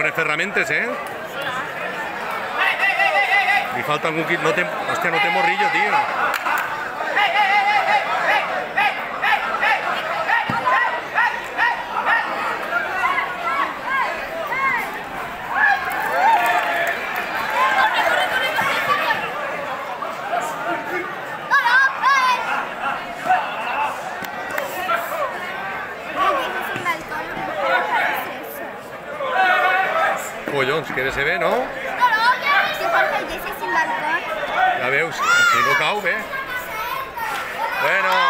tres ferramentes, ¿eh? Li falta algun kit. No té... Hòstia, no té morrillo, tio. Collons, que bé se ve, no? Si Jorge el deixa sin balcó. Ja veus, si no cau bé. Bueno.